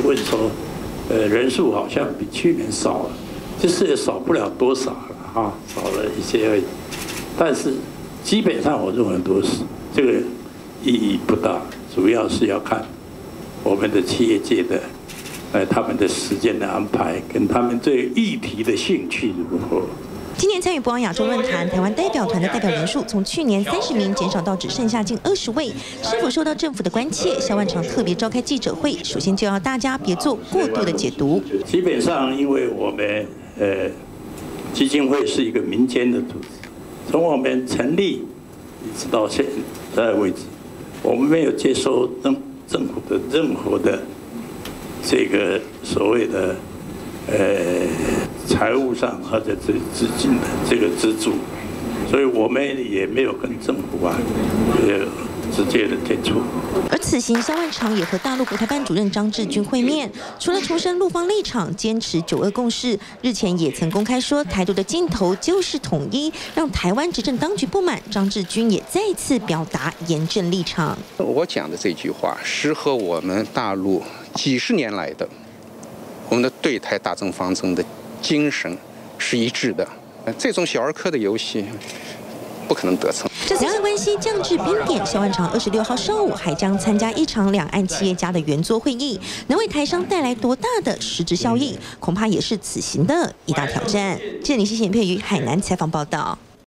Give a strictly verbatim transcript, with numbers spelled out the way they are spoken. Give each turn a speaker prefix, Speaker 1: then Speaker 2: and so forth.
Speaker 1: 问说，呃，人数好像比去年少了，其实也少不了多少了哈，少了一些而已。但是基本上我认为都是这个意义不大，主要是要看我们的企业界的，呃，他们的时间的安排跟他们对议题的兴趣如何。
Speaker 2: 今年参与博鳌亚洲论坛，台湾代表团的代表人数从去年三十名减少到只剩下近二十位，是否受到政府的关切？萧万长特别召开记者会，首先就要大家别做过度的解读。
Speaker 1: 基本上，因为我们呃基金会是一个民间的组织，从我们成立一直到现在为止，我们没有接收政政府的任何的这个所谓的呃。财务上或者这资金的这个资助，所以我们也没有跟政府啊呃直接的接触。
Speaker 2: 而此行，萧万长也和大陆国台办主任张志军会面，除了重申陆方立场，坚持九二共识，日前也曾公开说台独的尽头就是统一，让台湾执政当局不满。张志军也再次表达严正立场。
Speaker 3: 我讲的这句话是和我们大陆几十年来的我们的对台大政方针的精神是一致的，这种小儿科的游戏不可能得逞。
Speaker 2: 这两岸关系降至冰点，萧万长二十六号上午还将参加一场两岸企业家的圆桌会议，能为台商带来多大的实质效益，恐怕也是此行的一大挑战。记者林希贤、佩瑜海南采访报道。